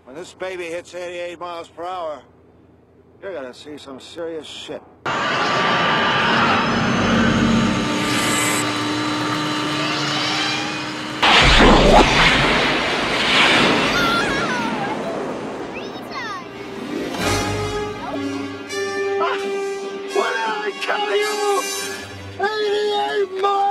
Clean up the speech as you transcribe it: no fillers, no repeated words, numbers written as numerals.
When this baby hits 88 miles per hour, you're gonna see some serious shit. What did I tell you? 88 miles!